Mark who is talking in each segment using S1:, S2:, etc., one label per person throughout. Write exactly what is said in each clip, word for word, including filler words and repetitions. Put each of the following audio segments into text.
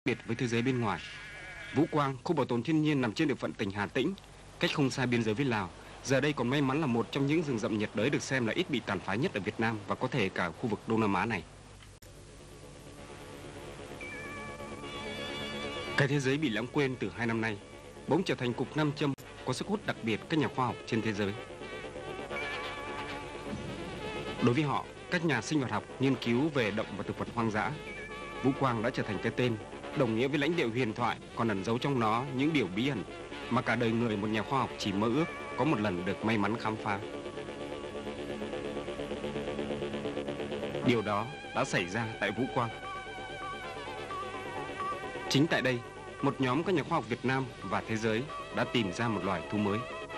S1: biệt với thế giới bên ngoài. Vũ Quang, khu bảo tồn thiên nhiên nằm trên địa phận tỉnh Hà Tĩnh, cách không xa biên giới với Lào. Giờ đây còn may mắn là một trong những rừng rậm nhiệt đới được xem là ít bị tàn phá nhất ở Việt Nam và có thể cả khu vực Đông Nam Á này. Cái thế giới bị lãng quên từ hai năm nay bỗng trở thành cục nam châm có sức hút đặc biệt các nhà khoa học trên thế giới. Đối với họ, các nhà sinh hoạt học nghiên cứu về động và thực vật hoang dã, Vũ Quang đã trở thành cái tên đồng nghĩa với lãnh địa huyền thoại, còn ẩn giấu trong nó những điều bí ẩn mà cả đời người một nhà khoa học chỉ mơ ước có một lần được may mắn khám phá. Điều đó đã xảy ra tại Vũ Quang. Chính tại đây, một nhóm các nhà khoa học Việt Nam và thế giới đã tìm ra một loài thú mới.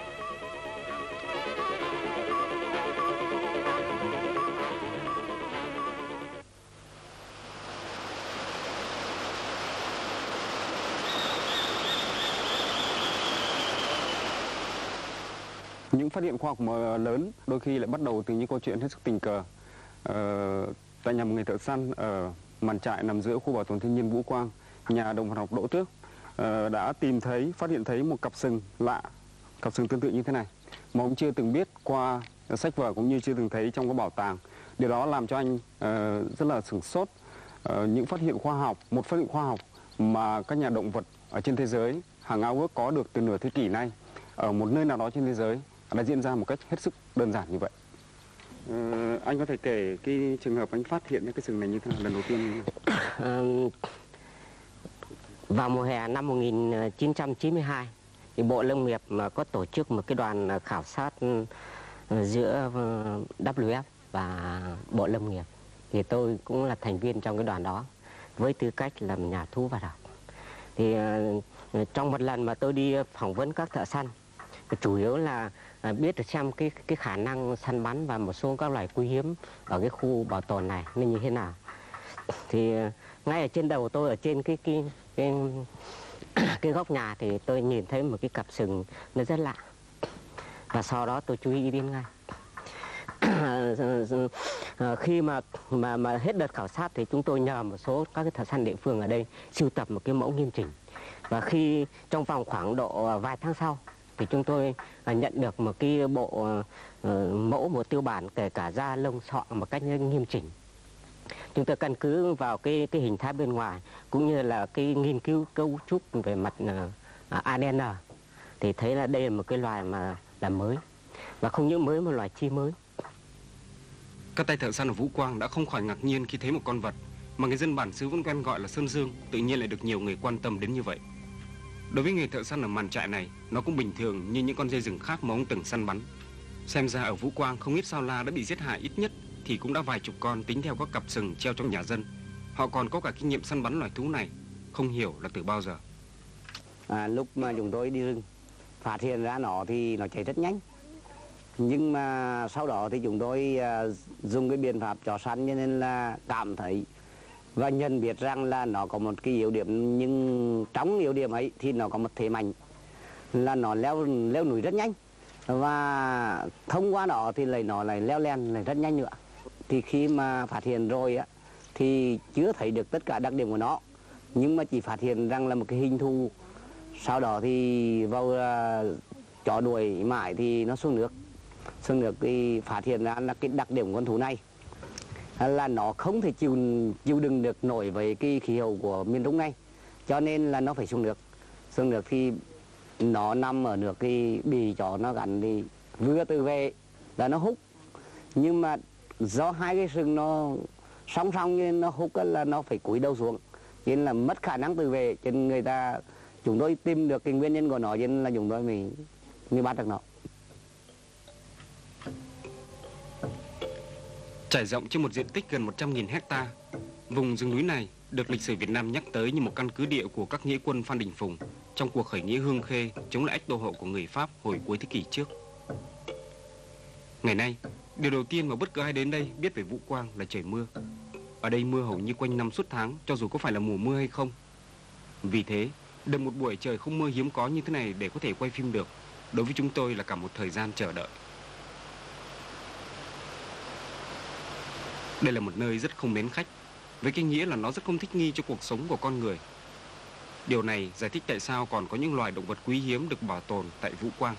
S2: Những phát hiện khoa học lớn đôi khi lại bắt đầu từ những câu chuyện hết sức tình cờ. Ờ, tại nhà một người thợ săn ở màn trại nằm giữa khu bảo tồn thiên nhiên Vũ Quang, nhà động vật học Đỗ Tước uh, đã tìm thấy, phát hiện thấy một cặp sừng lạ, cặp sừng tương tự như thế này mà ông chưa từng biết qua sách vở cũng như chưa từng thấy trong cái bảo tàng. Điều đó làm cho anh uh, rất là sửng sốt. Uh, những phát hiện khoa học, một phát hiện khoa học mà các nhà động vật ở trên thế giới hàng ao ước có được từ nửa thế kỷ nay ở một nơi nào đó trên thế giới đã diễn ra một cách hết sức đơn giản như vậy. Ờ, anh có thể kể cái trường hợp anh phát hiện cái sừng này như thế nào lần đầu tiên?
S3: Uh, vào mùa hè năm một nghìn chín trăm chín mươi hai, thì Bộ Lâm nghiệp mà có tổ chức một cái đoàn khảo sát giữa W F và Bộ Lâm nghiệp. Thì tôi cũng là thành viên trong cái đoàn đó với tư cách làm nhà thú vật học. Thì uh, trong một lần mà tôi đi phỏng vấn các thợ săn, chủ yếu là biết được xem cái cái khả năng săn bắn và một số các loài quý hiếm ở cái khu bảo tồn này nên như thế nào. Thì ngay ở trên đầu tôi, ở trên cái cái cái, cái góc nhà thì tôi nhìn thấy một cái cặp sừng nó rất lạ, và sau đó tôi chú ý đến ngay. Khi mà mà mà hết đợt khảo sát thì chúng tôi nhờ một số các cái thợ săn địa phương ở đây sưu tập một cái mẫu nghiêm chỉnh, và khi trong vòng khoảng độ vài tháng sau thì chúng tôi nhận được một cái bộ uh, mẫu, một tiêu bản kể cả da lông sọ một cách nghiêm chỉnh. Chúng tôi căn cứ vào cái cái hình thái bên ngoài cũng như là cái nghiên cứu cấu trúc về mặt uh, A D N thì thấy là đây là một cái loài mà là mới, và không những mới, một loài chi mới.
S1: Các tay thợ săn ở Vũ Quang đã không khỏi ngạc nhiên khi thấy một con vật mà người dân bản xứ vẫn quen gọi là sơn dương tự nhiên lại được nhiều người quan tâm đến như vậy. Đối với người thợ săn ở màn trại này, nó cũng bình thường như những con dê rừng khác mà ông từng săn bắn. Xem ra ở Vũ Quang không ít sao la đã bị giết hại, ít nhất thì cũng đã vài chục con tính theo các cặp sừng treo trong nhà dân. Họ còn có cả kinh nghiệm săn bắn loài thú này, không hiểu là từ bao giờ.
S3: À, lúc mà chúng tôi đi rừng phát hiện ra nó thì nó chạy rất nhanh, nhưng mà sau đó thì chúng tôi uh, dùng cái biện pháp chó săn cho nên là cảm thấy và nhận biết rằng là nó có một cái yếu điểm, nhưng trong yếu điểm ấy thì nó có một thế mạnh là nó leo leo núi rất nhanh, và thông qua đó thì lại nó lại leo len lại rất nhanh nữa. Thì khi mà phát hiện rồi á thì chưa thấy được tất cả đặc điểm của nó, nhưng mà chỉ phát hiện rằng là một cái hình thù. Sau đó thì vào uh, chó đuổi mãi thì nó xuống nước xuống nước thì phát hiện ra là cái đặc điểm của con thú này là nó không thể chịu chịu đựng được nổi với cái khí hậu của miền Trung này, cho nên là nó phải xuống nước. Xuống nước thì nó nằm ở nước thì bị chó nó gắn thì vừa từ về là nó hút, nhưng mà do hai cái sừng nó song song nên nó hút là nó phải cúi đầu xuống, nên là mất khả năng từ về. Cho nên người ta chúng tôi tìm được cái nguyên nhân của nó, cho nên là chúng tôi mới mới bắt được nó.
S1: Trải rộng trên một diện tích gần một trăm nghìn hecta, vùng rừng núi này được lịch sử Việt Nam nhắc tới như một căn cứ địa của các nghĩa quân Phan Đình Phùng trong cuộc khởi nghĩa Hương Khê chống lại ách đô hộ của người Pháp hồi cuối thế kỷ trước. Ngày nay, điều đầu tiên mà bất cứ ai đến đây biết về Vũ Quang là trời mưa. Ở đây mưa hầu như quanh năm suốt tháng, cho dù có phải là mùa mưa hay không. Vì thế, đợi một buổi trời không mưa hiếm có như thế này để có thể quay phim được, đối với chúng tôi là cả một thời gian chờ đợi. Đây là một nơi rất không mến khách, với cái nghĩa là nó rất không thích nghi cho cuộc sống của con người. Điều này giải thích tại sao còn có những loài động vật quý hiếm được bảo tồn tại Vũ Quang.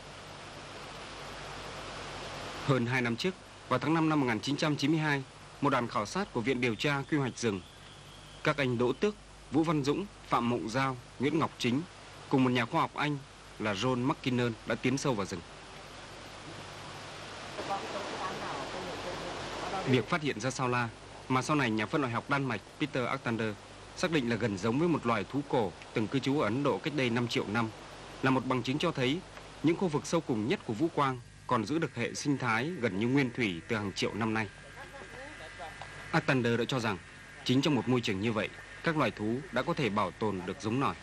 S1: Hơn hai năm trước, vào tháng năm năm một nghìn chín trăm chín mươi hai, một đoàn khảo sát của Viện Điều tra Quy hoạch rừng, các anh Đỗ Tước, Vũ Văn Dũng, Phạm Mộng Giao, Nguyễn Ngọc Chính cùng một nhà khoa học Anh là John McKinnon đã tiến sâu vào rừng. Việc phát hiện ra sao la mà sau này nhà phân loại học Đan Mạch Peter Artander xác định là gần giống với một loài thú cổ từng cư trú ở Ấn Độ cách đây năm triệu năm là một bằng chứng cho thấy những khu vực sâu cùng nhất của Vũ Quang còn giữ được hệ sinh thái gần như nguyên thủy từ hàng triệu năm nay. Artander đã cho rằng chính trong một môi trường như vậy, các loài thú đã có thể bảo tồn được giống nòi.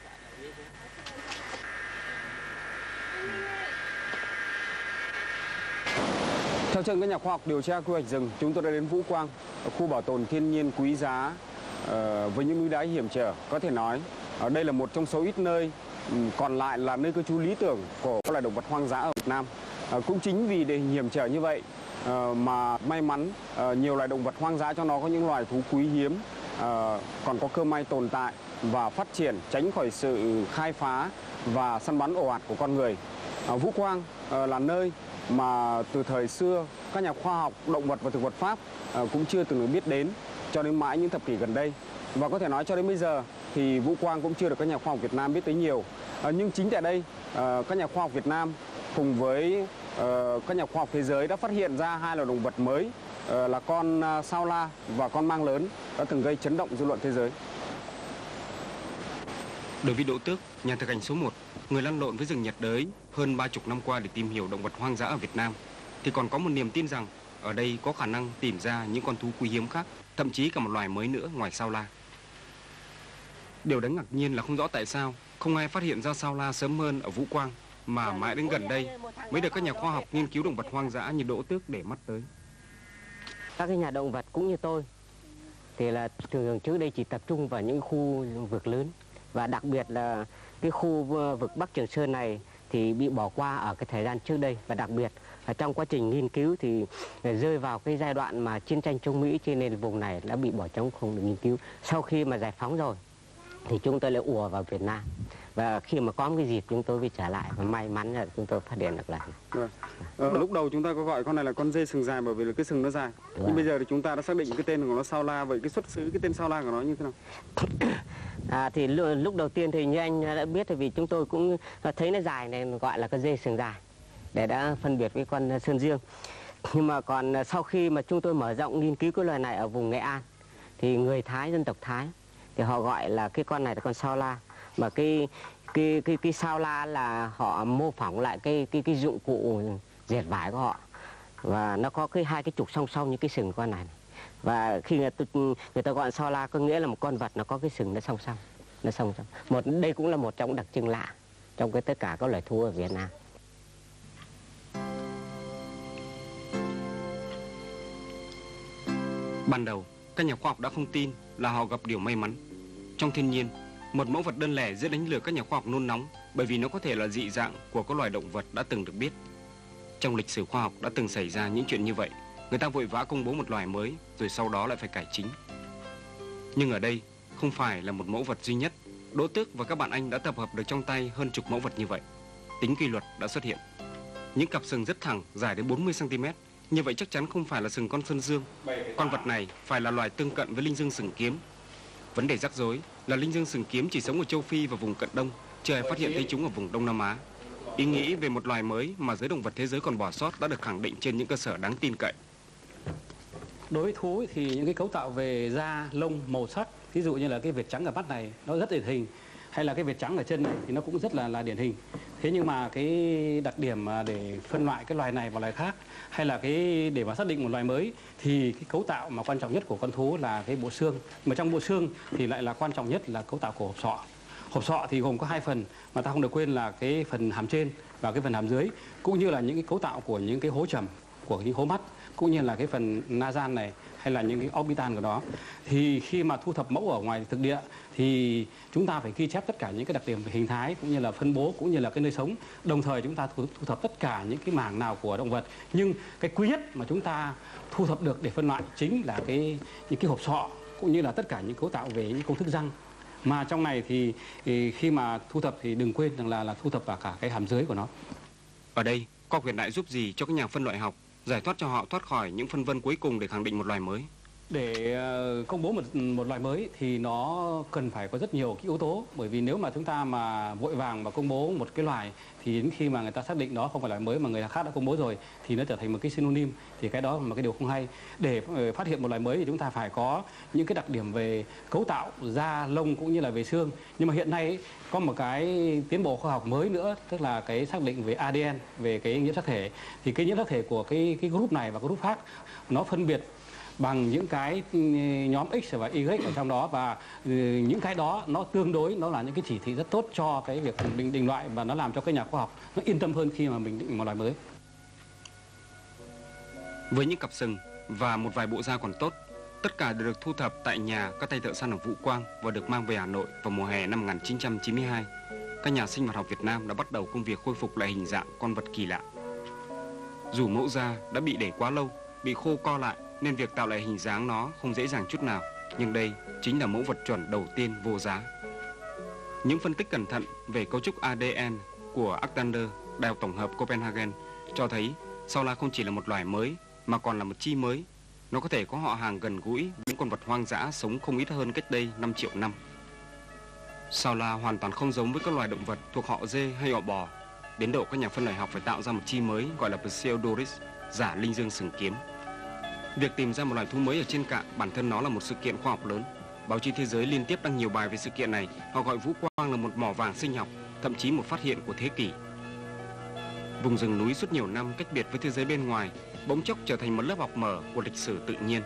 S2: Theo chân các nhà khoa học điều tra quy hoạch rừng, chúng tôi đã đến Vũ Quang, khu bảo tồn thiên nhiên quý giá uh, với những núi đá hiểm trở. Có thể nói, ở đây là một trong số ít nơi um, còn lại là nơi cư trú lý tưởng của các loài động vật hoang dã ở Việt Nam. Uh, cũng chính vì địa hình hiểm trở như vậy uh, mà may mắn uh, nhiều loài động vật hoang dã trong đó có những loài thú quý hiếm uh, còn có cơ may tồn tại và phát triển, tránh khỏi sự khai phá và săn bắn ồ ạt của con người. Uh, Vũ Quang uh, là nơi mà từ thời xưa các nhà khoa học động vật và thực vật Pháp uh, cũng chưa từng được biết đến cho đến mãi những thập kỷ gần đây. Và có thể nói cho đến bây giờ thì Vũ Quang cũng chưa được các nhà khoa học Việt Nam biết tới nhiều. Uh, nhưng chính tại đây, uh, các nhà khoa học Việt Nam cùng với uh, các nhà khoa học thế giới đã phát hiện ra hai loài động vật mới uh, là con uh, sao la và con mang lớn đã từng gây chấn động dư luận thế giới.
S1: Đối với Đỗ Tước, nhà thực hành số một, người lăn lộn với rừng nhiệt đới hơn ba chục năm qua để tìm hiểu động vật hoang dã ở Việt Nam, thì còn có một niềm tin rằng ở đây có khả năng tìm ra những con thú quý hiếm khác, thậm chí cả một loài mới nữa ngoài sao la. Điều đáng ngạc nhiên là không rõ tại sao không ai phát hiện ra sao la sớm hơn ở Vũ Quang, mà mãi đến gần đây mới được các nhà khoa học nghiên cứu động vật hoang dã như Đỗ Tước để mắt tới.
S4: Các cái nhà động vật cũng như tôi thì là thường trước đây chỉ tập trung vào những khu vực lớn, và đặc biệt là cái khu vực Bắc Trường Sơn này thì bị bỏ qua ở cái thời gian trước đây, và đặc biệt là trong quá trình nghiên cứu thì rơi vào cái giai đoạn mà chiến tranh chống Mỹ, cho nên vùng này đã bị bỏ trống không được nghiên cứu. Sau khi mà giải phóng rồi thì chúng tôi lại ùa vào Việt Nam, và khi mà có một cái dịp chúng tôi mới trở lại, và may mắn là chúng tôi phát hiện được lại.
S2: Rồi. Ờ, lúc đầu chúng ta có gọi con này là con dê sừng dài bởi vì là cái sừng nó dài. Đúng. Nhưng bây giờ thì chúng ta đã xác định cái tên của nó sao la. Vậy cái xuất xứ cái tên sao la của nó như thế nào?
S4: À, thì lúc đầu tiên thì như anh đã biết, thì vì chúng tôi cũng thấy nó dài nên gọi là con dê sừng dài để đã phân biệt với con sơn dương. Nhưng mà còn sau khi mà chúng tôi mở rộng nghiên cứu cái loài này ở vùng Nghệ An, thì người Thái, dân tộc Thái thì họ gọi là cái con này là con sao la, mà cái cái cái cái sao la là họ mô phỏng lại cái cái cái dụng cụ dệt vải của họ, và nó có cái hai cái trục song song như cái sừng con này. Và khi người ta, người ta gọi sao la có nghĩa là một con vật nó có cái sừng nó song song, nó song song. Một đây cũng là một trong đặc trưng lạ trong cái tất cả các loài thú ở Việt Nam.
S1: Ban đầu, các nhà khoa học đã không tin là họ gặp điều may mắn. Trong thiên nhiên, một mẫu vật đơn lẻ dễ đánh lừa các nhà khoa học nôn nóng bởi vì nó có thể là dị dạng của các loài động vật đã từng được biết. Trong lịch sử khoa học đã từng xảy ra những chuyện như vậy. Người ta vội vã công bố một loài mới rồi sau đó lại phải cải chính. Nhưng ở đây không phải là một mẫu vật duy nhất. Đỗ Tước và các bạn anh đã tập hợp được trong tay hơn chục mẫu vật như vậy. Tính quy luật đã xuất hiện. Những cặp sừng rất thẳng, dài đến bốn mươi xăng ti mét. Như vậy chắc chắn không phải là sừng con sơn dương. Con vật này phải là loài tương cận với linh dương sừng kiếm. Vấn đề rắc rối là linh dương sừng kiếm chỉ sống ở châu Phi và vùng cận Đông, chưa ai phát hiện thấy chúng ở vùng Đông Nam Á. Ý nghĩ về một loài mới mà giới động vật thế giới còn bỏ sót đã được khẳng định trên những cơ sở đáng tin cậy.
S5: Đối với thú thì những cái cấu tạo về da, lông, màu sắc, ví dụ như là cái vệt trắng ở mắt này nó rất điển hình, hay là cái vệt trắng ở chân này thì nó cũng rất là là điển hình. Thế nhưng mà cái đặc điểm mà để phân loại cái loài này vào loài khác, hay là cái để mà xác định một loài mới, thì cái cấu tạo mà quan trọng nhất của con thú là cái bộ xương. Mà trong bộ xương thì lại là quan trọng nhất là cấu tạo của hộp sọ. Hộp sọ thì gồm có hai phần, mà ta không được quên là cái phần hàm trên và cái phần hàm dưới, cũng như là những cái cấu tạo của những cái hố trầm, của những hố mắt, cũng như là cái phần nasal này, hay là những cái orbital của nó. Thì khi mà thu thập mẫu ở ngoài thực địa thì chúng ta phải ghi chép tất cả những cái đặc điểm về hình thái, cũng như là phân bố, cũng như là cái nơi sống. Đồng thời chúng ta thu, thu thập tất cả những cái mảng nào của động vật. Nhưng cái quý nhất mà chúng ta thu thập được để phân loại chính là cái những cái hộp sọ, cũng như là tất cả những cấu tạo về những công thức răng Mà trong này thì, thì khi mà thu thập thì đừng quên rằng là là thu thập vào cả cái hàm dưới của nó.
S1: Ở đây, khoa học hiện đại giúp gì cho các nhà phân loại học, giải thoát cho họ thoát khỏi những phân vân cuối cùng để khẳng định một loài mới?
S5: Để uh, công bố một một loài mới thì nó cần phải có rất nhiều cái yếu tố, bởi vì nếu mà chúng ta mà vội vàng mà công bố một cái loài thì đến khi mà người ta xác định đó không phải loài mới mà người khác đã công bố rồi thì nó trở thành một cái synonym, thì cái đó là một cái điều không hay. Để uh, phát hiện một loài mới thì chúng ta phải có những cái đặc điểm về cấu tạo da, lông cũng như là về xương. Nhưng mà hiện nay ấy, có một cái tiến bộ khoa học mới nữa, tức là cái xác định về a đê en, về cái nhiễm sắc thể. Thì cái nhiễm sắc thể của cái cái group này và group khác nó phân biệt bằng những cái nhóm X và Y ở trong đó, và những cái đó nó tương đối, nó là những cái chỉ thị rất tốt cho cái việc định định loại, và nó làm cho các nhà khoa học nó yên tâm hơn khi mà mình định một loài mới.
S1: Với những cặp sừng và một vài bộ da còn tốt, tất cả đều được thu thập tại nhà các tay thợ săn ở Vũ Quang và được mang về Hà Nội vào mùa hè năm một nghìn chín trăm chín mươi hai. Các nhà sinh vật học Việt Nam đã bắt đầu công việc khôi phục lại hình dạng con vật kỳ lạ. Dù mẫu da đã bị để quá lâu, bị khô co lại, nên việc tạo lại hình dáng nó không dễ dàng chút nào. Nhưng đây chính là mẫu vật chuẩn đầu tiên vô giá. Những phân tích cẩn thận về cấu trúc a đê en của Alexander, Đại học Tổng hợp Copenhagen, cho thấy sao la không chỉ là một loài mới mà còn là một chi mới. Nó có thể có họ hàng gần gũi với những con vật hoang dã sống không ít hơn cách đây năm triệu năm. Sao la hoàn toàn không giống với các loài động vật thuộc họ dê hay họ bò, đến độ các nhà phân loại học phải tạo ra một chi mới gọi là Pseudoris, giả linh dương sừng kiếm. Việc tìm ra một loài thú mới ở trên cạn bản thân nó là một sự kiện khoa học lớn. Báo chí thế giới liên tiếp đăng nhiều bài về sự kiện này. Họ gọi Vũ Quang là một mỏ vàng sinh học, thậm chí một phát hiện của thế kỷ. Vùng rừng núi suốt nhiều năm cách biệt với thế giới bên ngoài bỗng chốc trở thành một lớp học mở của lịch sử tự nhiên.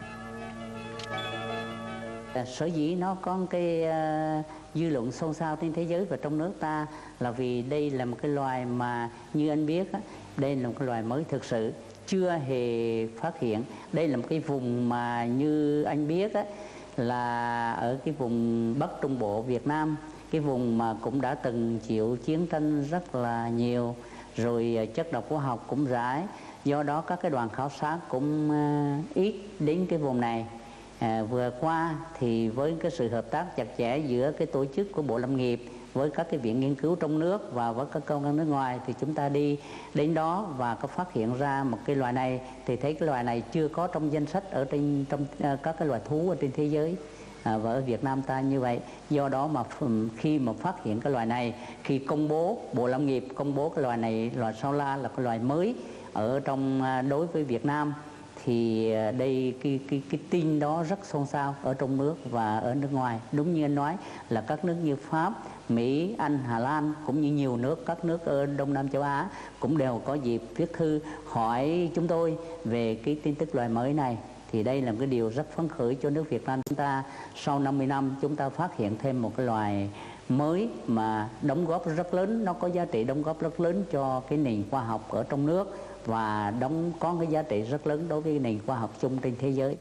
S6: Sở dĩ nó có cái uh, dư luận xôn xao trên thế giới và trong nước ta là vì đây là một cái loài mà như anh biết á, đây là một cái loài mới thực sự chưa hề phát hiện. Đây là một cái vùng mà như anh biết á, là ở cái vùng Bắc Trung Bộ Việt Nam, cái vùng mà cũng đã từng chịu chiến tranh rất là nhiều, rồi chất độc hóa học cũng rải. Do đó các cái đoàn khảo sát cũng uh, ít đến cái vùng này. À, vừa qua thì với cái sự hợp tác chặt chẽ giữa cái tổ chức của Bộ Lâm nghiệp với các cái viện nghiên cứu trong nước và với các cơ quan nước ngoài, thì chúng ta đi đến đó và có phát hiện ra một cái loài này, thì thấy cái loài này chưa có trong danh sách ở trên trong uh, các cái loài thú ở trên thế giới. À, và ở Việt Nam ta như vậy. Do đó mà khi mà phát hiện cái loài này, khi công bố, Bộ Lâm nghiệp công bố cái loài này, loài sao la là cái loài mới ở trong đối với Việt Nam, thì đây cái cái cái tin đó rất xôn xao ở trong nước và ở nước ngoài. Đúng như anh nói là các nước như Pháp, Mỹ, Anh, Hà Lan cũng như nhiều nước, các nước ở Đông Nam châu Á cũng đều có dịp viết thư hỏi chúng tôi về cái tin tức loài mới này. Thì đây là một cái điều rất phấn khởi cho nước Việt Nam chúng ta. Sau năm mươi năm chúng ta phát hiện thêm một cái loài mới mà đóng góp rất lớn, nó có giá trị đóng góp rất lớn cho cái nền khoa học ở trong nước và đóng có cái giá trị rất lớn đối với nền khoa học chung trên thế giới.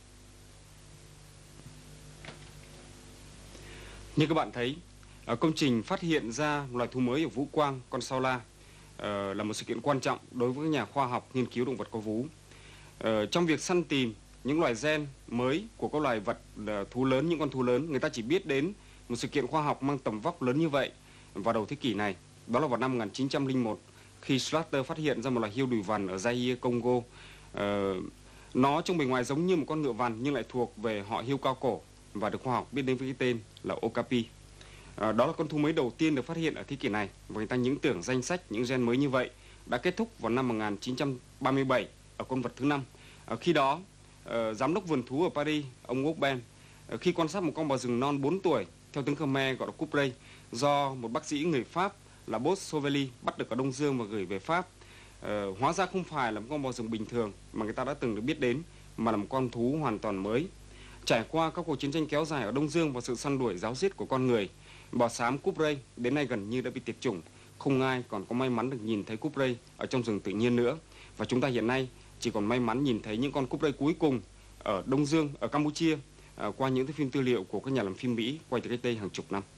S1: Như các bạn thấy, công trình phát hiện ra loài thú mới ở Vũ Quang, con sao la, là một sự kiện quan trọng đối với nhà khoa học nghiên cứu động vật có vú. Trong việc săn tìm những loài gen mới của các loài vật thú lớn, những con thú lớn, người ta chỉ biết đến một sự kiện khoa học mang tầm vóc lớn như vậy vào đầu thế kỷ này. Đó là vào năm một nghìn chín trăm lẻ một, khi Schlatter phát hiện ra một loài hươu đùi vằn ở Zaire, Congo. Uh, nó trong bề ngoài giống như một con ngựa vằn nhưng lại thuộc về họ hươu cao cổ và được khoa học biết đến với cái tên là Okapi. Uh, đó là con thú mới đầu tiên được phát hiện ở thế kỷ này, và người ta những tưởng danh sách những gen mới như vậy đã kết thúc vào năm một nghìn chín trăm ba mươi bảy ở con vật thứ năm. Uh, khi đó, uh, giám đốc vườn thú ở Paris, ông Gauben, uh, khi quan sát một con bò rừng non bốn tuổi theo tiếng Khmer gọi là Couprey, do một bác sĩ người Pháp là Bos Sauvelli bắt được ở Đông Dương và gửi về Pháp. Ờ, hóa ra không phải là một con bò rừng bình thường mà người ta đã từng được biết đến, mà là một con thú hoàn toàn mới. Trải qua các cuộc chiến tranh kéo dài ở Đông Dương và sự săn đuổi giáo giết của con người, bò xám Couprey đến nay gần như đã bị tuyệt chủng. Không ai còn có may mắn được nhìn thấy Couprey ở trong rừng tự nhiên nữa. Và chúng ta hiện nay chỉ còn may mắn nhìn thấy những con Couprey cuối cùng ở Đông Dương, ở Campuchia, à, qua những cái phim tư liệu của các nhà làm phim Mỹ quay từ cách đây hàng chục năm.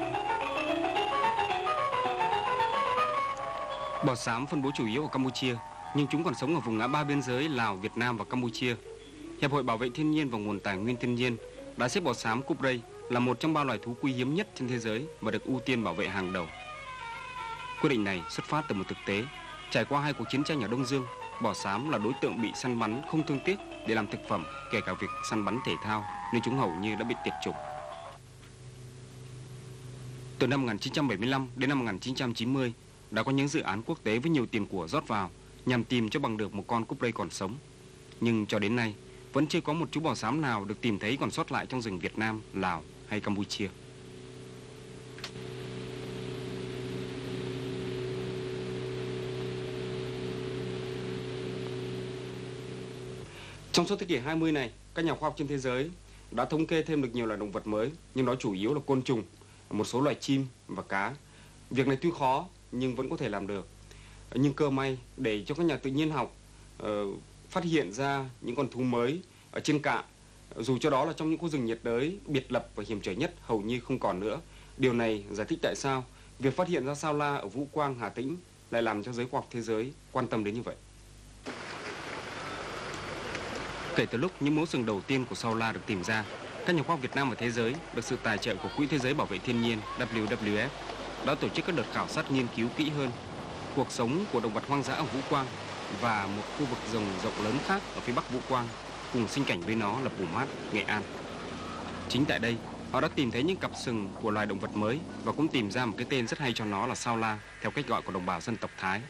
S1: Bò xám phân bố chủ yếu ở Campuchia, nhưng chúng còn sống ở vùng ngã ba biên giới Lào, Việt Nam và Campuchia. Hiệp hội Bảo vệ Thiên nhiên và Nguồn Tài nguyên Thiên nhiên đã xếp bò xám Couprey là một trong ba loài thú quý hiếm nhất trên thế giới và được ưu tiên bảo vệ hàng đầu. Quyết định này xuất phát từ một thực tế. Trải qua hai cuộc chiến tranh ở Đông Dương, bò xám là đối tượng bị săn bắn không thương tiếc để làm thực phẩm, kể cả việc săn bắn thể thao, nên chúng hầu như đã bị tuyệt chủng. Từ năm một nghìn chín trăm bảy mươi lăm đến năm một nghìn chín trăm chín mươi, đã có những dự án quốc tế với nhiều tiền của rót vào nhằm tìm cho bằng được một con cúp rây còn sống. Nhưng cho đến nay, vẫn chưa có một chú bò xám nào được tìm thấy còn sót lại trong rừng Việt Nam, Lào hay Campuchia. Trong suốt thế kỷ hai mươi này, các nhà khoa học trên thế giới đã thống kê thêm được nhiều loài động vật mới, nhưng đó chủ yếu là côn trùng, một số loài chim và cá. Việc này tuy khó nhưng vẫn có thể làm được. Nhưng cơ may để cho các nhà tự nhiên học uh, phát hiện ra những con thú mới ở trên cạn, dù cho đó là trong những khu rừng nhiệt đới biệt lập và hiểm trở nhất hầu như không còn nữa. Điều này giải thích tại sao việc phát hiện ra sao la ở Vũ Quang, Hà Tĩnh lại làm cho giới khoa học thế giới quan tâm đến như vậy. Kể từ lúc những mẫu sừng đầu tiên của sao la được tìm ra, các nhà khoa học Việt Nam và thế giới được sự tài trợ của Quỹ Thế giới Bảo vệ Thiên nhiên W W F đã tổ chức các đợt khảo sát nghiên cứu kỹ hơn cuộc sống của động vật hoang dã ở Vũ Quang và một khu vực rừng rộng lớn khác ở phía Bắc Vũ Quang, cùng sinh cảnh với nó là Pù Mát, Nghệ An. Chính tại đây, họ đã tìm thấy những cặp sừng của loài động vật mới và cũng tìm ra một cái tên rất hay cho nó là sao la, theo cách gọi của đồng bào dân tộc Thái.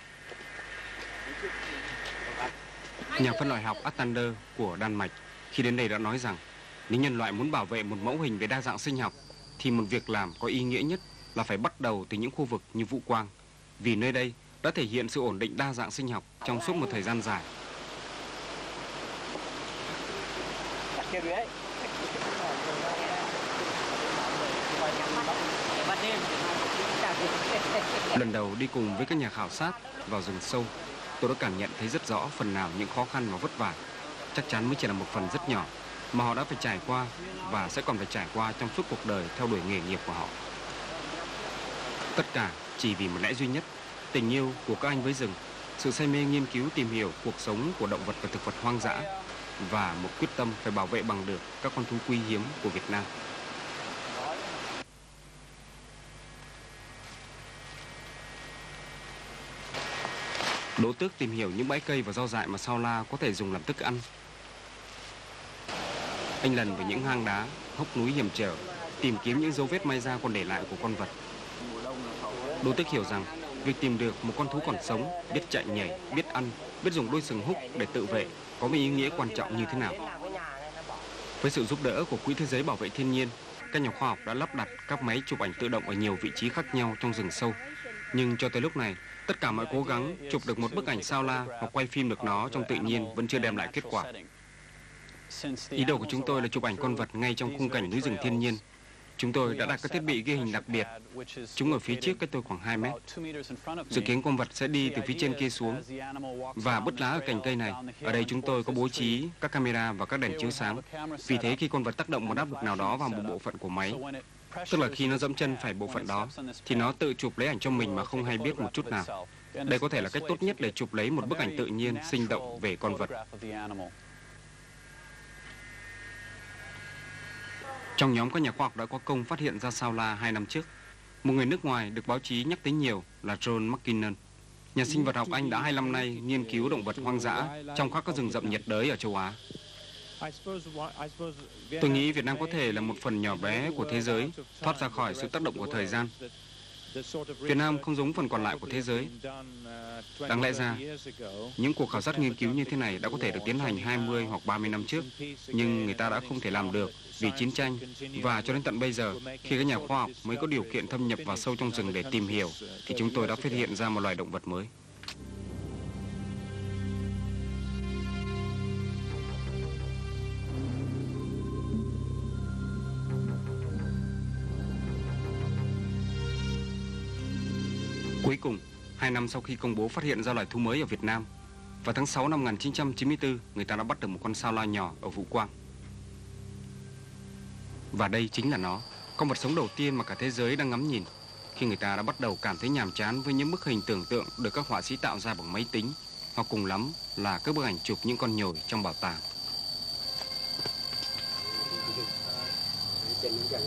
S1: Nhà phân loại học Atlander của Đan Mạch khi đến đây đã nói rằng nếu nhân loại muốn bảo vệ một mẫu hình về đa dạng sinh học thì một việc làm có ý nghĩa nhất là phải bắt đầu từ những khu vực như Vũ Quang, vì nơi đây đã thể hiện sự ổn định đa dạng sinh học trong suốt một thời gian dài. Lần đầu đi cùng với các nhà khảo sát vào rừng sâu, tôi đã cảm nhận thấy rất rõ phần nào những khó khăn và vất vả chắc chắn mới chỉ là một phần rất nhỏ mà họ đã phải trải qua và sẽ còn phải trải qua trong suốt cuộc đời theo đuổi nghề nghiệp của họ. Tất cả chỉ vì một lẽ duy nhất, tình yêu của các anh với rừng, sự say mê nghiên cứu tìm hiểu cuộc sống của động vật và thực vật hoang dã và một quyết tâm phải bảo vệ bằng được các con thú quý hiếm của Việt Nam. Đỗ Tước tìm hiểu những bãi cây và rau dại mà sao la có thể dùng làm thức ăn. Anh lần về những hang đá, hốc núi hiểm trở, tìm kiếm những dấu vết may da còn để lại của con vật. Đỗ Tước hiểu rằng việc tìm được một con thú còn sống, biết chạy nhảy, biết ăn, biết dùng đôi sừng húc để tự vệ có một ý nghĩa quan trọng như thế nào. Với sự giúp đỡ của Quỹ Thế giới Bảo vệ Thiên nhiên, các nhà khoa học đã lắp đặt các máy chụp ảnh tự động ở nhiều vị trí khác nhau trong rừng sâu. Nhưng cho tới lúc này, tất cả mọi cố gắng chụp được một bức ảnh sao la hoặc quay phim được nó trong tự nhiên vẫn chưa đem lại kết quả. Ý đồ của chúng tôi là chụp ảnh con vật ngay trong khung cảnh núi rừng thiên nhiên. Chúng tôi đã đặt các thiết bị ghi hình đặc biệt. Chúng ở phía trước cách tôi khoảng hai mét. Dự kiến con vật sẽ đi từ phía trên kia xuống và bứt lá ở cành cây này. Ở đây chúng tôi có bố trí các camera và các đèn chiếu sáng. Vì thế khi con vật tác động một áp lực nào đó vào một bộ phận của máy, tức là khi nó dẫm chân phải bộ phận đó, thì nó tự chụp lấy ảnh cho mình mà không hay biết một chút nào. Đây có thể là cách tốt nhất để chụp lấy một bức ảnh tự nhiên, sinh động về con vật. Trong nhóm các nhà khoa học đã có công phát hiện ra sao la hai năm trước, một người nước ngoài được báo chí nhắc tới nhiều là John McKinnon. Nhà sinh vật học Anh đã hai năm nay nghiên cứu động vật hoang dã trong các rừng rậm nhiệt đới ở châu Á. Tôi nghĩ Việt Nam có thể là một phần nhỏ bé của thế giới thoát ra khỏi sự tác động của thời gian. Việt Nam không giống phần còn lại của thế giới. Đáng lẽ ra, những cuộc khảo sát nghiên cứu như thế này đã có thể được tiến hành hai mươi hoặc ba mươi năm trước, nhưng người ta đã không thể làm được vì chiến tranh, và cho đến tận bây giờ, khi các nhà khoa học mới có điều kiện thâm nhập vào sâu trong rừng để tìm hiểu, thì chúng tôi đã phát hiện ra một loài động vật mới. Cuối cùng, hai năm sau khi công bố phát hiện ra loài thú mới ở Việt Nam, vào tháng sáu năm một nghìn chín trăm chín mươi tư, người ta đã bắt được một con sao la nhỏ ở Vũ Quang. Và đây chính là nó, con vật sống đầu tiên mà cả thế giới đang ngắm nhìn, khi người ta đã bắt đầu cảm thấy nhàm chán với những bức hình tưởng tượng được các họa sĩ tạo ra bằng máy tính, hoặc cùng lắm là các bức ảnh chụp những con nhồi trong bảo tàng.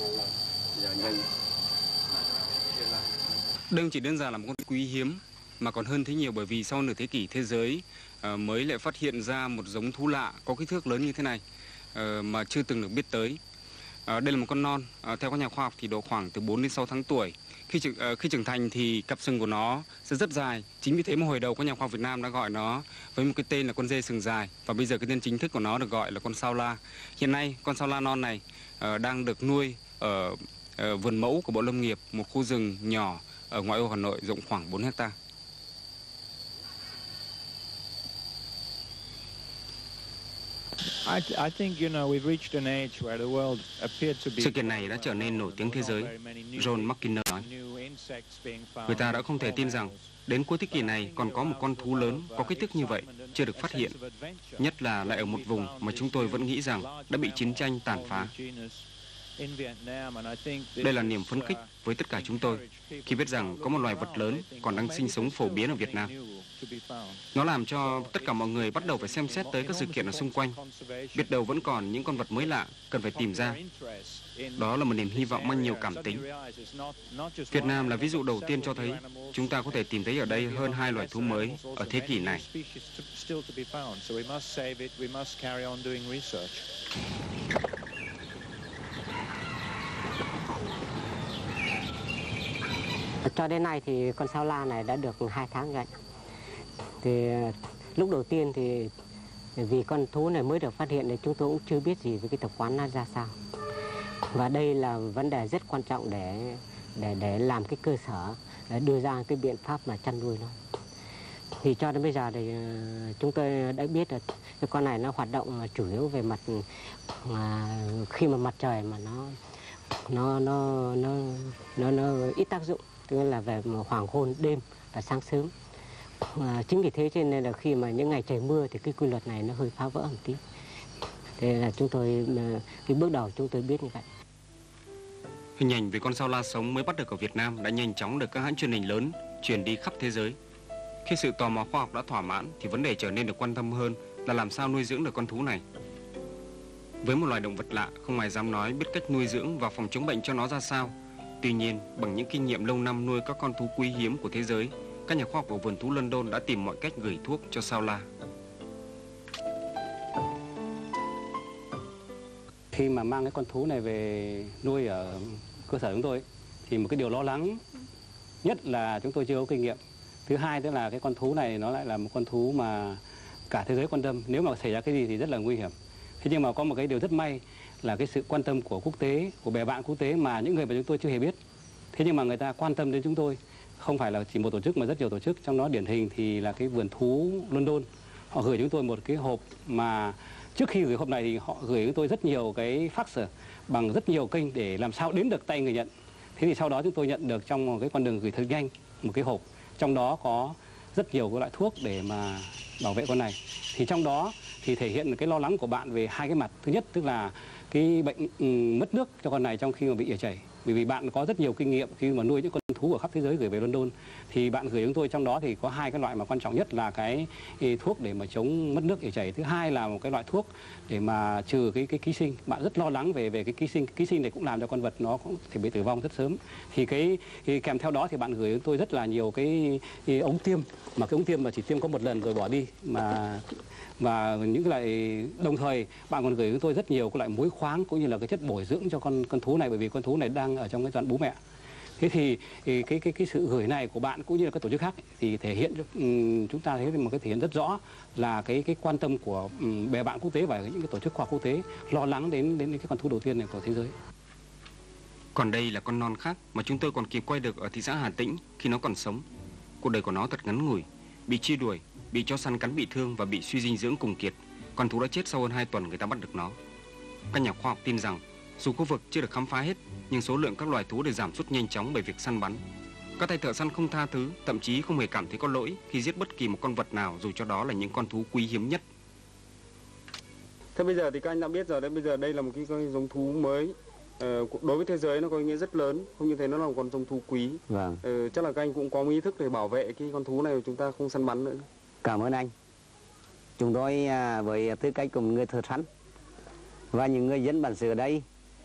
S1: Đây không chỉ đơn giản là một con quý hiếm mà còn hơn thế nhiều, bởi vì sau nửa thế kỷ thế giới uh, mới lại phát hiện ra một giống thú lạ có kích thước lớn như thế này uh, mà chưa từng được biết tới. Uh, đây là một con non, uh, theo các nhà khoa học thì độ khoảng từ bốn đến sáu tháng tuổi. Khi, uh, khi trưởng thành thì cặp sừng của nó sẽ rất dài. Chính vì thế mà hồi đầu các nhà khoa học Việt Nam đã gọi nó với một cái tên là con dê sừng dài. Và bây giờ cái tên chính thức của nó được gọi là con sao la. Hiện nay con sao la non này uh, đang được nuôi ở uh, vườn mẫu của Bộ Lâm nghiệp, một khu rừng nhỏ ở ngoại ô Hà Nội rộng khoảng bốn hecta. Sự kiện này đã trở nên nổi tiếng thế giới, John McKinnon nói. Người ta đã không thể tin rằng đến cuối thế kỷ này còn có một con thú lớn có kích thước như vậy chưa được phát hiện, nhất là lại ở một vùng mà chúng tôi vẫn nghĩ rằng đã bị chiến tranh tàn phá. Đây là niềm phấn khích với tất cả chúng tôi khi biết rằng có một loài vật lớn còn đang sinh sống phổ biến ở Việt Nam. Nó làm cho tất cả mọi người bắt đầu phải xem xét tới các sự kiện ở xung quanh. Biết đâu vẫn còn những con vật mới lạ cần phải tìm ra. Đó là một niềm hy vọng mang nhiều cảm tính. Việt Nam là ví dụ đầu tiên cho thấy chúng ta có thể tìm thấy ở đây hơn hai loài thú mới ở thế kỷ này.
S4: Cho đến nay thì con sao la này đã được hai tháng rồi. Thì lúc đầu tiên thì vì con thú này mới được phát hiện thì chúng tôi cũng chưa biết gì về cái tập quán nó ra sao. Và đây là vấn đề rất quan trọng để để để làm cái cơ sở để đưa ra cái biện pháp mà chăn nuôi nó. Thì cho đến bây giờ thì chúng tôi đã biết là cái con này nó hoạt động chủ yếu về mặt à, khi mà mặt trời mà nó nó nó nó nó, nó ít tác dụng, tức là về hoàng hôn đêm và sáng sớm. À, chính vì thế cho nên là khi mà những ngày trời mưa thì cái quy luật này nó hơi phá vỡ một tí. Thế là chúng tôi cái bước đầu chúng tôi biết như vậy.
S1: Hình ảnh về con sao la sống mới bắt được ở Việt Nam đã nhanh chóng được các hãng truyền hình lớn truyền đi khắp thế giới. Khi sự tò mò khoa học đã thỏa mãn thì vấn đề trở nên được quan tâm hơn là làm sao nuôi dưỡng được con thú này. Với một loài động vật lạ, không ai dám nói biết cách nuôi dưỡng và phòng chống bệnh cho nó ra sao. Tuy nhiên, bằng những kinh nghiệm lâu năm nuôi các con thú quý hiếm của thế giới, các nhà khoa học ở vườn thú London đã tìm mọi cách gửi thuốc cho sao la.
S5: Khi mà mang cái con thú này về nuôi ở cơ sở chúng tôi thì một cái điều lo lắng nhất là chúng tôi chưa có kinh nghiệm. Thứ hai tức là cái con thú này nó lại là một con thú mà cả thế giới quan tâm. Nếu mà xảy ra cái gì thì rất là nguy hiểm. Thế nhưng mà có một cái điều rất may là cái sự quan tâm của quốc tế, của bè bạn quốc tế mà những người mà chúng tôi chưa hề biết. Thế nhưng mà người ta quan tâm đến chúng tôi, không phải là chỉ một tổ chức mà rất nhiều tổ chức. Trong đó điển hình thì là cái vườn thú London. Họ gửi chúng tôi một cái hộp mà trước khi gửi hộp này thì họ gửi chúng tôi rất nhiều cái fax bằng rất nhiều kênh để làm sao đến được tay người nhận. Thế thì sau đó chúng tôi nhận được trong một cái con đường gửi thật nhanh một cái hộp. Trong đó có rất nhiều các loại thuốc để mà bảo vệ con này. Thì trong đó thì thể hiện cái lo lắng của bạn về hai cái mặt. Thứ nhất tức là cái bệnh um, mất nước cho con này trong khi mà bị ỉa chảy. Bởi vì bạn có rất nhiều kinh nghiệm khi mà nuôi những con thú ở khắp thế giới gửi về London. Thì bạn gửi chúng tôi trong đó thì có hai cái loại mà quan trọng nhất là cái, cái thuốc để mà chống mất nước ỉa chảy. Thứ hai là một cái loại thuốc để mà trừ cái cái ký sinh. Bạn rất lo lắng về về cái ký sinh. Ký sinh này cũng làm cho con vật nó cũng thể bị tử vong rất sớm. Thì cái, cái kèm theo đó thì bạn gửi chúng tôi rất là nhiều cái, cái ống tiêm, mà cái ống tiêm mà chỉ tiêm có một lần rồi bỏ đi, mà và những loại đồng thời bạn còn gửi chúng tôi rất nhiều các loại muối khoáng cũng như là cái chất bồi dưỡng cho con con thú này, bởi vì con thú này đang ở trong cái giai đoạn bú mẹ. Thế thì, thì cái cái cái sự gửi này của bạn cũng như là các tổ chức khác thì thể hiện um, chúng ta thấy một cái thể hiện rất rõ là cái cái quan tâm của um, bè bạn quốc tế và những cái tổ chức khoa học quốc tế lo lắng đến đến cái con thú đầu tiên này của thế giới.
S1: Còn đây là con non khác mà chúng tôi còn kịp quay được ở thị xã Hà Tĩnh khi nó còn sống. Cuộc đời của nó thật ngắn ngủi, bị truy đuổi, bị chó săn cắn bị thương và bị suy dinh dưỡng cùng kiệt. Con thú đã chết sau hơn hai tuần người ta bắt được nó. Các nhà khoa học tin rằng dù khu vực chưa được khám phá hết, nhưng số lượng các loài thú được giảm sút nhanh chóng bởi việc săn bắn. Các tay thợ săn không tha thứ, thậm chí không hề cảm thấy có lỗi khi giết bất kỳ một con vật nào, dù cho đó là những con thú quý hiếm nhất.
S2: Thế bây giờ thì các anh đã biết rồi đấy, bây giờ đây là một cái, cái giống thú mới. Ờ, đối với thế giới nó có ý nghĩa rất lớn, không như thế nó là một con giống thú quý.
S3: Vâng.
S2: Ờ, chắc là các anh cũng có ý thức để bảo vệ cái con thú này, chúng ta không săn bắn nữa.
S3: Cảm ơn anh. Chúng tôi với tư cách của người thợ săn và những người dân bản xứ ở đây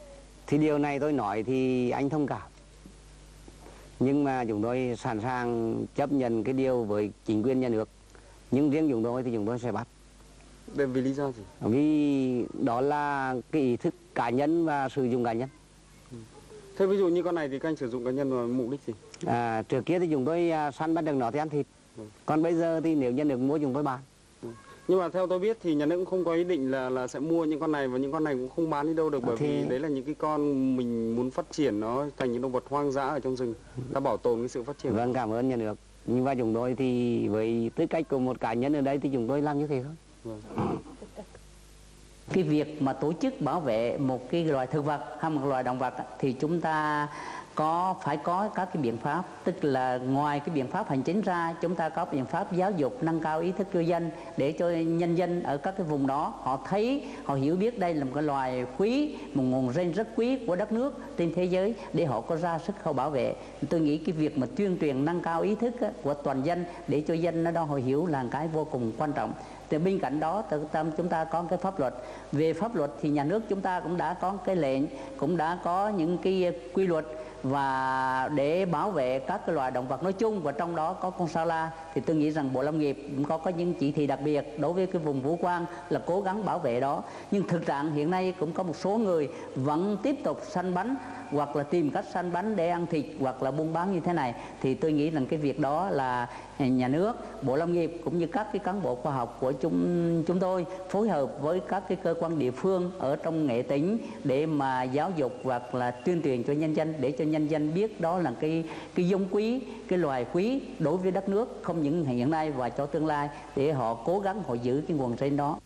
S3: Thì điều này tôi nói thì anh thông cảm. Nhưng mà chúng tôi sẵn sàng chấp nhận cái điều với chính quyền nhà nước. Nhưng riêng chúng tôi thì chúng tôi sẽ bắt.
S2: Để vì lý do gì?
S3: Vì đó là cái ý thức cá nhân và sử dụng cá nhân.
S2: Thế ví dụ như con này thì các anh sử dụng cá nhân vào mục đích gì?
S3: À, trước kia thì chúng tôi à, săn bắt được nó thì ăn thịt.
S2: Ừ.
S3: Còn bây giờ thì nếu nhà nước mua chúng tôi bán.
S2: Ừ. Nhưng mà theo tôi biết thì nhà nước cũng không có ý định là là sẽ mua những con này, và những con này cũng không bán đi đâu được, bởi
S3: Thì-
S2: vì đấy là những cái con mình muốn phát triển nó thành những động vật hoang dã ở trong rừng, ta bảo tồn cái sự phát triển.
S3: Vâng, cảm ơn nhà nước. Nhưng mà chúng tôi thì với tư cách của một cá nhân ở đây thì chúng tôi làm như thế thôi.
S2: Vâng.
S6: Cái việc mà tổ chức bảo vệ một cái loài thực vật hay một loài động vật á, thì chúng ta có phải có các cái biện pháp, tức là ngoài cái biện pháp hành chính ra, chúng ta có biện pháp giáo dục nâng cao ý thức cư dân để cho nhân dân ở các cái vùng đó họ thấy, họ hiểu biết đây là một cái loài quý, một nguồn gen rất quý của đất nước trên thế giới, để họ có ra sức họ bảo vệ. Tôi nghĩ cái việc mà tuyên truyền nâng cao ý thức á, của toàn dân để cho dân nó đó họ hiểu là cái vô cùng quan trọng. Từ bên cạnh đó, từ tâm chúng ta có cái pháp luật. Về pháp luật thì nhà nước chúng ta cũng đã có cái lệnh, cũng đã có những cái quy luật và để bảo vệ các cái loài động vật nói chung, và trong đó có con sao la, thì tôi nghĩ rằng Bộ Lâm nghiệp cũng có có những chỉ thị đặc biệt đối với cái vùng Vũ Quang là cố gắng bảo vệ đó. Nhưng thực trạng hiện nay cũng có một số người vẫn tiếp tục săn bắn hoặc là tìm cách săn bắn để ăn thịt hoặc là buôn bán như thế này, thì tôi nghĩ rằng cái việc đó là nhà nước, Bộ Lâm nghiệp cũng như các cái cán bộ khoa học của chúng chúng tôi phối hợp với các cái cơ quan địa phương ở trong Nghệ Tĩnh để mà giáo dục hoặc là tuyên truyền cho nhân dân, để cho nhân dân biết đó là cái cái giống quý, cái loài quý đối với đất nước, không những hiện nay và cho tương lai, để họ cố gắng họ giữ cái nguồn gen đó.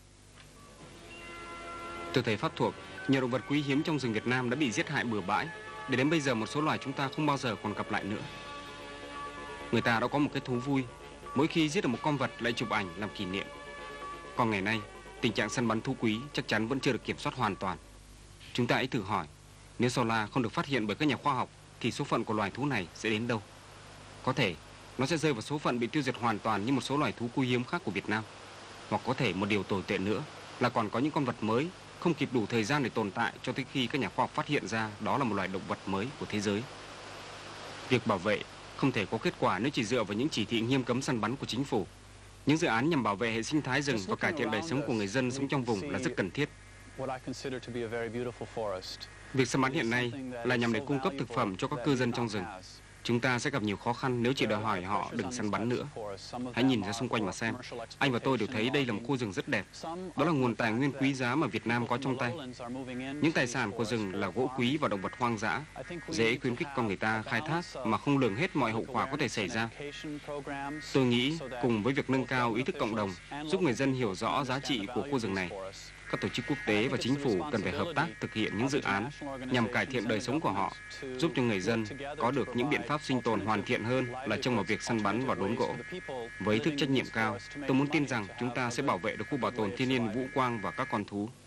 S1: Từ thời Pháp thuộc, nhiều động vật quý hiếm trong rừng Việt Nam đã bị giết hại bừa bãi, để đến bây giờ một số loài chúng ta không bao giờ còn gặp lại nữa. Người ta đã có một cái thú vui, mỗi khi giết được một con vật lại chụp ảnh làm kỷ niệm. Còn ngày nay, tình trạng săn bắn thú quý chắc chắn vẫn chưa được kiểm soát hoàn toàn. Chúng ta hãy thử hỏi, nếu sao la không được phát hiện bởi các nhà khoa học thì số phận của loài thú này sẽ đến đâu? Có thể nó sẽ rơi vào số phận bị tiêu diệt hoàn toàn như một số loài thú quý hiếm khác của Việt Nam. Hoặc có thể một điều tồi tệ nữa là còn có những con vật mới không kịp đủ thời gian để tồn tại cho tới khi các nhà khoa học phát hiện ra đó là một loài động vật mới của thế giới. Việc bảo vệ không thể có kết quả nếu chỉ dựa vào những chỉ thị nghiêm cấm săn bắn của chính phủ. Những dự án nhằm bảo vệ hệ sinh thái rừng và cải thiện đời sống của người dân sống trong vùng là rất cần thiết. Việc săn bắn hiện nay là nhằm để cung cấp thực phẩm cho các cư dân trong rừng. Chúng ta sẽ gặp nhiều khó khăn nếu chỉ đòi hỏi họ đừng săn bắn nữa. Hãy nhìn ra xung quanh mà xem. Anh và tôi đều thấy đây là một khu rừng rất đẹp. Đó là nguồn tài nguyên quý giá mà Việt Nam có trong tay. Những tài sản của rừng là gỗ quý và động vật hoang dã. Dễ khuyến khích con người ta khai thác mà không lường hết mọi hậu quả có thể xảy ra. Tôi nghĩ cùng với việc nâng cao ý thức cộng đồng, giúp người dân hiểu rõ giá trị của khu rừng này, các tổ chức quốc tế và chính phủ cần phải hợp tác thực hiện những dự án nhằm cải thiện đời sống của họ, giúp cho người dân có được những biện pháp sinh tồn hoàn thiện hơn là trong một việc săn bắn và đốn gỗ. Với ý thức trách nhiệm cao, tôi muốn tin rằng chúng ta sẽ bảo vệ được khu bảo tồn thiên nhiên Vũ Quang và các con thú.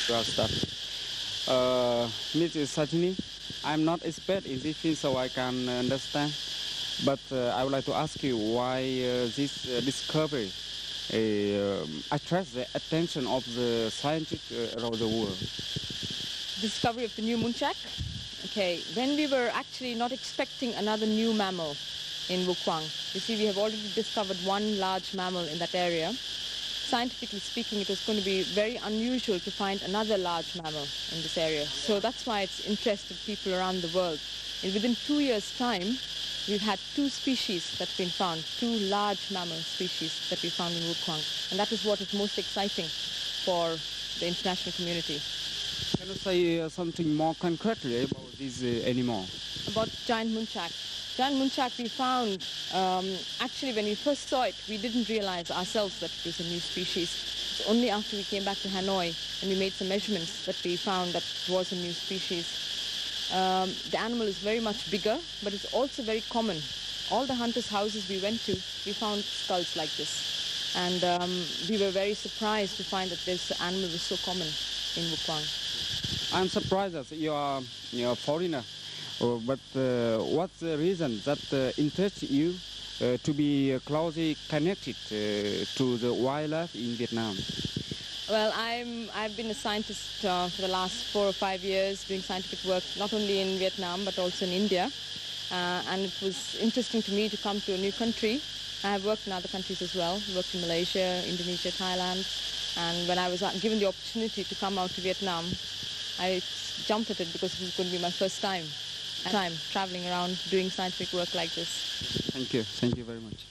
S2: We are start. Uh, Missus Sajini, I'm not expert in this field, so I can understand. But uh, I would like to ask you why uh, this uh, discovery uh, attracts the attention of the scientists uh, around the world.
S7: Discovery of the new muntjac. Okay, when we were actually not expecting another new mammal in Wukwang. You see, we have already discovered one large mammal in that area. Scientifically speaking, it was going to be very unusual to find another large mammal in this area. So that's why it's interested people around the world. And within two years' time, we've had two species that have been found, two large mammal species that we found in Wukwang. And that is what is most exciting for the international community.
S2: Can you say uh, something more concretely about this uh, animal?
S7: About giant muntjac. Giant muntjac we found, um, actually when we first saw it, we didn't realize ourselves that it was a new species. It's only after we came back to Hanoi and we made some measurements that we found that it was a new species. Um, the animal is very much bigger, but it's also very common. All the hunters' houses we went to, we found skulls like this. And um, we were very surprised to find that this animal was so common in Wukwang.
S2: I'm surprised that you are, you are a foreigner, uh, but uh, what's the reason that uh, interests you uh, to be uh, closely connected uh, to the wildlife in Vietnam?
S7: Well, I'm, I've been a scientist uh, for the last four or five years doing scientific work not only in Vietnam but also in India. Uh, and it was interesting to me to come to a new country. I have worked in other countries as well, worked in Malaysia, Indonesia, Thailand. And when I was given the opportunity to come out to Vietnam, I jumped at it because it was going to be my first time, time traveling around doing scientific work like this.
S2: Thank you. Thank you very much.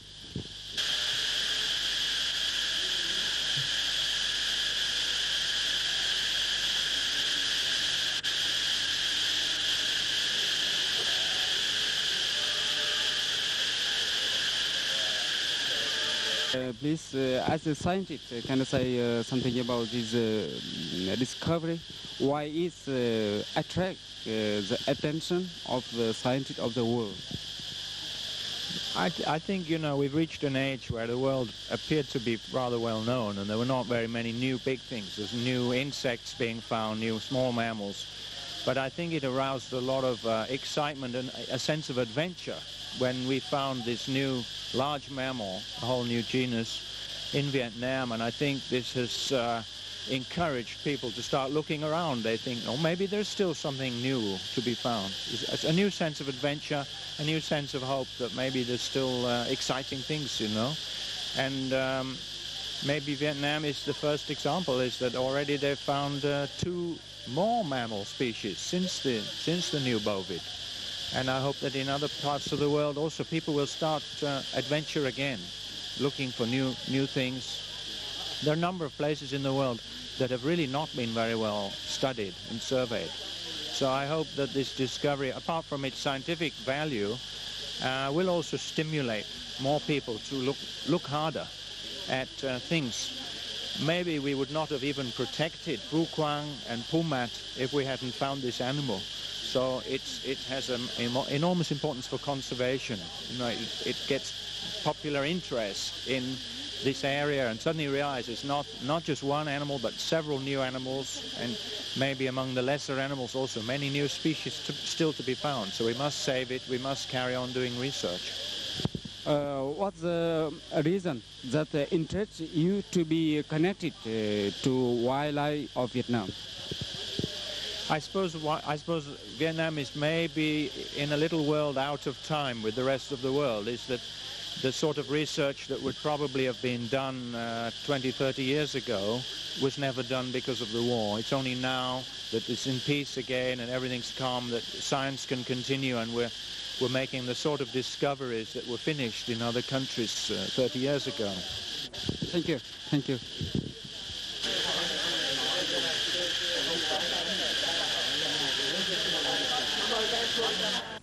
S2: Uh, please, uh, as a scientist, uh, can you say uh, something about this uh, discovery? Why it uh, attract uh, the attention of the scientists of the world?
S8: I, th I think, you know, we've reached an age where the world appeared to be rather well known and there were not very many new big things. There's new insects being found, new small mammals. But I think it aroused a lot of uh, excitement and a sense of adventure when we found this new large mammal, a whole new genus, in Vietnam. And I think this has uh, encouraged people to start looking around. They think, oh, maybe there's still something new to be found. It's a new sense of adventure, a new sense of hope that maybe there's still uh, exciting things, you know. And um, maybe Vietnam is the first example, is that already they've found uh, two more mammal species since the, since the new bovid. And I hope that in other parts of the world also people will start uh, adventure again, looking for new, new things. There are a number of places in the world that have really not been very well studied and surveyed. So I hope that this discovery, apart from its scientific value, uh, will also stimulate more people to look, look harder at uh, things. Maybe we would not have even protected Wukwang and Pumat if we hadn't found this animal. So it's, it has an enormous importance for conservation. You know, it, it gets popular interest in this area and suddenly realize it's not, not just one animal but several new animals, and maybe among the lesser animals also many new species to, still to be found. So we must save it, we must carry on doing research.
S2: Uh, what's the reason that uh, interests you to be connected uh, to wildlife of Vietnam?
S8: I suppose, I suppose Vietnam is maybe in a little world out of time with the rest of the world, is that the sort of research that would probably have been done uh, twenty, thirty years ago was never done because of the war. It's only now that it's in peace again and everything's calm that science can continue, and we're, we're making the sort of discoveries that were finished in other countries uh, thirty years ago.
S2: Thank you. Thank you.
S9: Thank you.